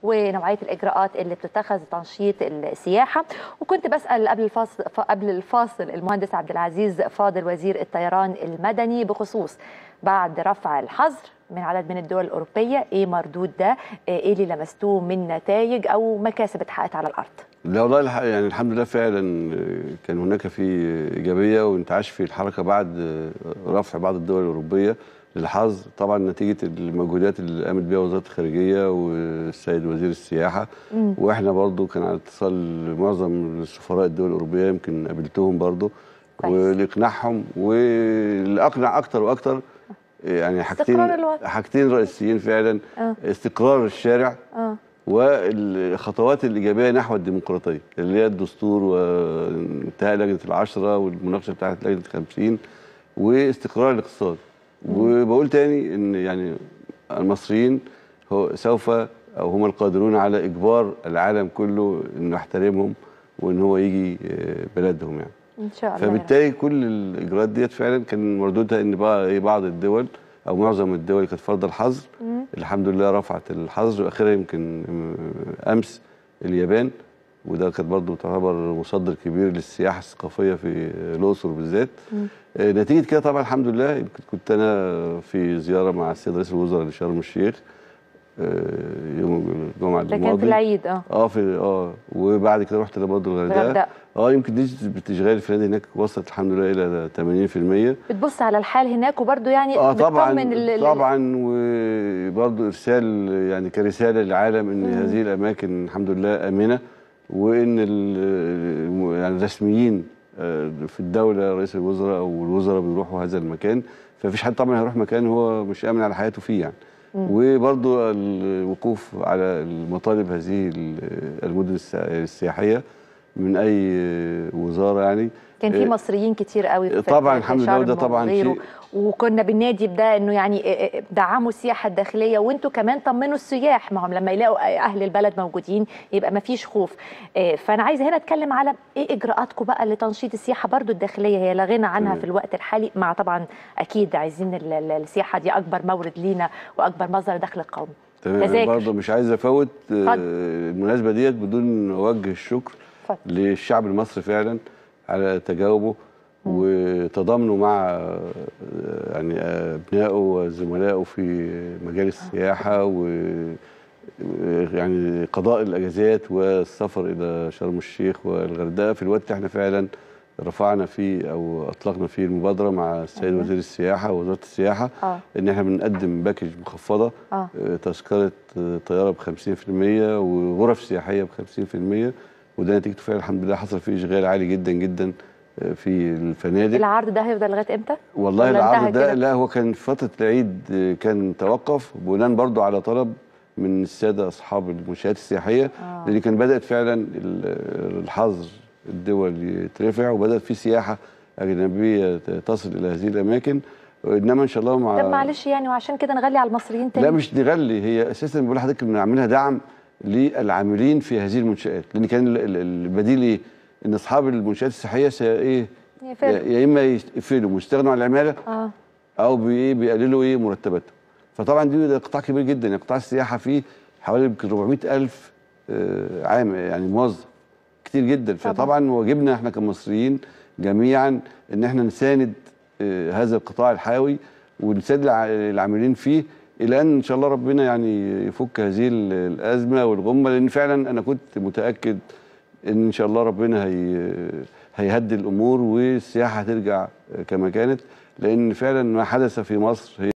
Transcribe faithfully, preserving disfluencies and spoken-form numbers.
ونوعيه الاجراءات اللي بتتخذ لتنشيط السياحه. وكنت بسال قبل الفاصل قبل الفاصل المهندس عبد العزيز فاضل وزير الطيران المدني بخصوص بعد رفع الحظر من عدد من الدول الأوروبية، إيه مردود ده؟ إيه اللي لمستوه من نتائج أو مكاسب اتحققت على الأرض؟ لا والله يعني الحمد لله فعلا كان هناك في إيجابية وانتعاش في الحركة بعد رفع بعض الدول الأوروبية للحظر، طبعا نتيجة المجهودات اللي قامت بها وزارة الخارجية والسيد وزير السياحة. م. وإحنا برضو كان على اتصال معظم سفراء الدول الأوروبية، يمكن قابلتهم برضو ولإقناعهم، واللي أقنع أكتر وأكتر يعني حاجتين حاجتين رئيسيين فعلا. أه. استقرار الشارع أه. والخطوات الإيجابية نحو الديمقراطية اللي هي الدستور وانتهاء لجنة العشرة والمناقشة بتاعت لجنة الخمسين واستقرار الاقتصاد. وبقول تاني إن يعني المصريين هو سوف أو هم القادرون على إجبار العالم كله إنه يحترمهم وإن هو يجي بلدهم يعني. ان شاء الله. فبالتالي كل الاجراءات ديت فعلا كان مردودها ان بقى ايه بعض الدول او معظم الدول كانت فرض الحظر، الحمد لله رفعت الحظر، واخيرا يمكن امس اليابان، وده كانت برضه تعتبر مصدر كبير للسياحه الثقافيه في الاقصر بالذات. نتيجه كده طبعا الحمد لله. يمكن كنت انا في زياره مع السيد رئيس الوزراء لشرم الشيخ يوم الجمعه الماضي. ده كان في العيد اه اه في اه وبعد كده رحت برضه الغردقه. اه يمكن نسبه اشغال الفنادق هناك وصلت الحمد لله الى ثمانين في المية. بتبص على الحال هناك وبرضه يعني اه طبعا طبعا وبرضه ارسال يعني كرساله للعالم ان مم. هذه الاماكن الحمد لله امنه، وان يعني الرسميين في الدوله رئيس الوزراء او الوزراء بيروحوا هذا المكان، فمفيش حد طبعا هيروح مكان هو مش امن على حياته فيه يعني. وبرضه الوقوف على المطالب هذه المدن السياحيه من اي وزاره يعني. كان في مصريين كتير قوي في طبعا الحمد لله، وده طبعا شيء، وكنا بننادي بده انه يعني دعموا السياحه الداخليه وانتم كمان طمنوا السياح، ما هم لما يلاقوا اهل البلد موجودين يبقى ما فيش خوف. فانا عايزه هنا اتكلم على ايه اجراءاتكم بقى لتنشيط السياحه برضو الداخليه، هي لا غنى عنها في الوقت الحالي، مع طبعا اكيد عايزين السياحه دي اكبر مورد لينا واكبر مصدر دخل قومي. تمام. برضه مش عايز افوت المناسبه ديت بدون اوجه الشكر فضل. للشعب المصري فعلا على تجاوبه وتضامنه مع يعني ابنائه وزملائه في مجال السياحه، و يعني قضاء الاجازات والسفر الى شرم الشيخ والغردقه في الوقت اللي احنا فعلا رفعنا فيه او اطلقنا فيه المبادره مع السيد وزير السياحه ووزاره السياحه. أوه. ان احنا بنقدم باكج مخفضه، أوه. تذكره طياره ب خمسين في المية وغرف سياحيه ب خمسين في المية، وده نتيجته فعلا الحمد لله حصل فيه اشغال عالي جدا جدا في الفنادق. العرض ده هيفضل لغايه امتى؟ والله العرض ده لا هو كان في فتره العيد كان توقف بناء برضو على طلب من الساده اصحاب المنشآت السياحيه. آه. لان كان بدات فعلا الحظر الدول يترفع وبدات في سياحه اجنبيه تصل الى هذه الاماكن، انما ان شاء الله مع طب معلش يعني وعشان كده نغلي على المصريين تاني؟ لا مش نغلي، هي اساسا بقول لحضرتك بنعملها دعم للعاملين في هذه المنشآت، لان كان البديل ايه؟ ان اصحاب المنشآت السياحيه ايه؟ يا اما يقفلوا ويستغنوا عن العماله اه او بايه بيقللوا ايه مرتباتهم. فطبعا دي ده قطاع كبير جدا، يعني قطاع السياحه فيه حوالي يمكن أربعمائة ألف عام يعني موظف كتير جدا. فطبعا واجبنا احنا كمصريين جميعا ان احنا نساند هذا القطاع الحيوي ونساند العاملين فيه الى ان ان شاء الله ربنا يعني يفك هذه الازمه والغمه، لان فعلا انا كنت متاكد ان ان شاء الله ربنا هي هيهدي الامور والسياحه هترجع كما كانت، لان فعلا ما حدث في مصر هي